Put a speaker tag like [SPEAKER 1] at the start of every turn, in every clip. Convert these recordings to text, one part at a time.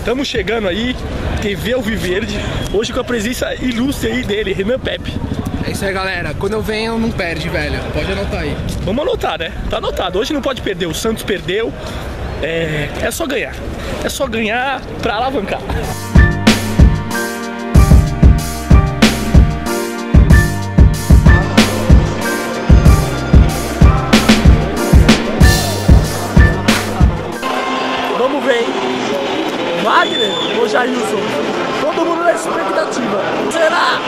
[SPEAKER 1] Estamos chegando aí, TV Alviverde, hoje com a presença ilustre aí dele, Renan Pepe.
[SPEAKER 2] É isso aí, galera. Quando eu venho, não perde, velho. Pode anotar aí.
[SPEAKER 1] Vamos anotar, né? Tá anotado. Hoje não pode perder. O Santos perdeu. É só ganhar. É só ganhar pra alavancar. Vamos ver, hein? Wagner ou Jailson? Todo mundo na expectativa. Será?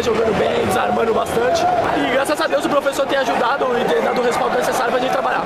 [SPEAKER 1] jogando bem, desarmando bastante. E graças a Deus o professor tem ajudado e tem dado o respaldo necessário pra gente trabalhar.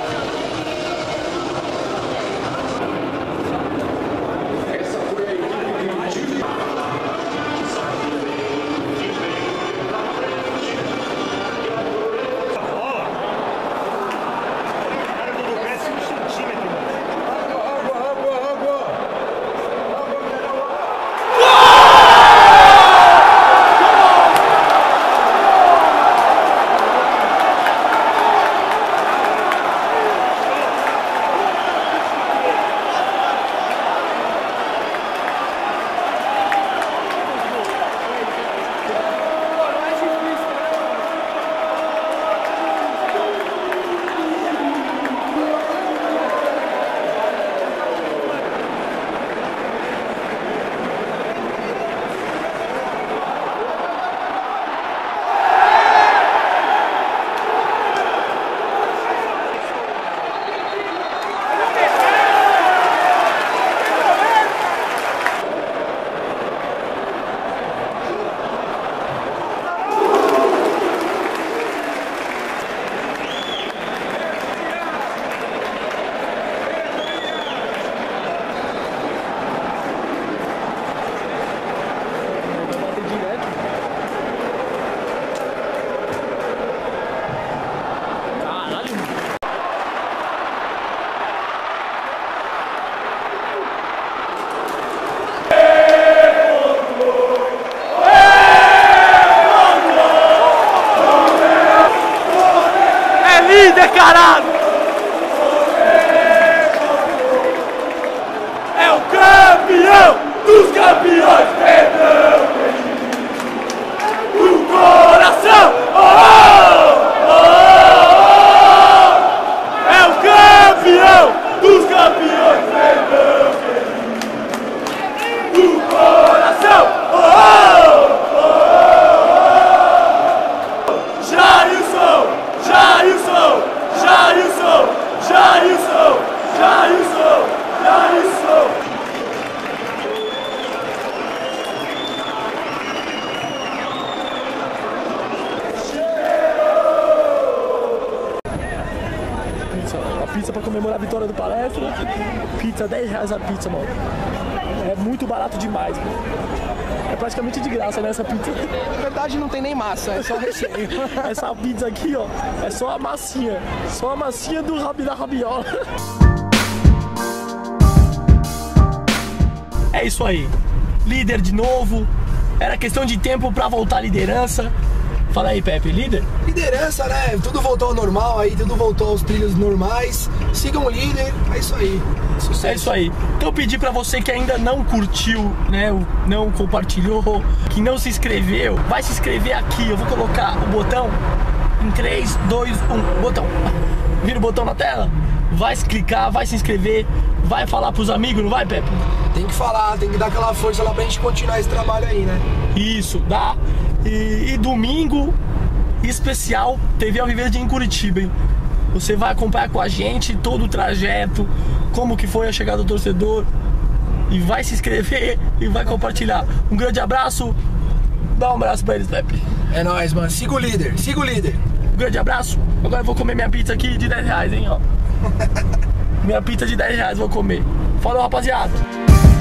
[SPEAKER 1] Líder, caralho! É o campeão dos campeões, perdão! Do coração! Oh, oh, oh, oh. É o campeão dos campeões, perdão! Do coração! Oh, oh, oh, oh. Jailson! Jailson! Jailson! Jailson! Jailson! Jailson! A pizza pra comemorar a vitória do Palestra. Pizza, R$10 a pizza, mano. É muito barato demais, mano. É praticamente de graça, né, essa pizza.
[SPEAKER 2] Na verdade não tem nem massa, é só recheio.
[SPEAKER 1] Essa pizza aqui, ó, é só a massinha. Só a massinha da rabiola. É isso aí. Líder de novo. Era questão de tempo pra voltar à liderança. Fala aí, Pepe, líder?
[SPEAKER 2] Liderança, né? Tudo voltou ao normal aí, tudo voltou aos trilhos normais. Sigam o líder, é isso aí. Sucesso.
[SPEAKER 1] É isso aí. Então eu pedi pra você que ainda não curtiu, né? Não compartilhou, que não se inscreveu, vai se inscrever aqui. Eu vou colocar o botão em 3, 2, 1, botão. Vira o botão na tela? Vai clicar, vai se inscrever, vai falar pros amigos, não vai, Pepe?
[SPEAKER 2] Tem que falar, tem que dar aquela força lá pra gente continuar esse trabalho aí, né?
[SPEAKER 1] Isso, dá. E domingo especial TV Alviverde em Curitiba, hein? Você vai acompanhar com a gente todo o trajeto, como que foi a chegada do torcedor, e vai se inscrever e vai compartilhar. Um grande abraço, dá um abraço pra eles, Pepe.
[SPEAKER 2] É nóis, mano, siga o líder, siga o líder.
[SPEAKER 1] Um grande abraço. Agora eu vou comer minha pizza aqui de R$10, hein, ó. Minha pizza de R$10 vou comer. Falou, rapaziada.